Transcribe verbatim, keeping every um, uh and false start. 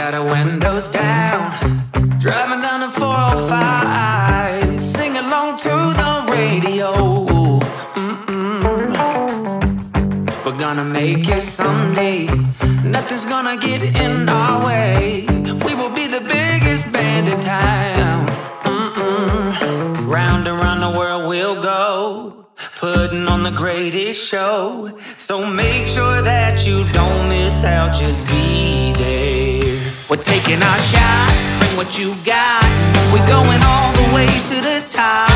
got our windows down, driving down the four oh five, sing along to the radio. Mm-mm. We're gonna make it someday, nothing's gonna get in our way. We will be the biggest band in town. Mm-mm. Round and round the world we'll go, putting on the greatest show. So make sure that you don't miss out, just be there. We're taking our shot, bring what you got. We're going all the way to the top.